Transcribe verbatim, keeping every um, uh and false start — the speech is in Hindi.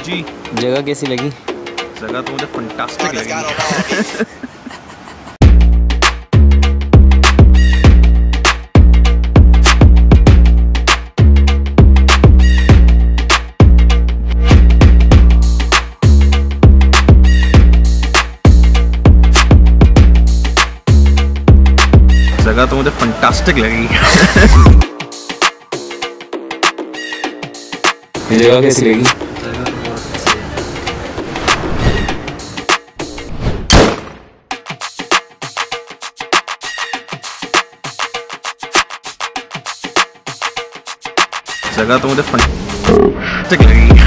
जी। जगह कैसी लगी? जगह तो मुझे फंटास्टिक लगी। जगह तो मुझे फंटास्टिक लगी। ये जगह कैसी लगी? जगह तो मुझे फंटास्टिक लगी।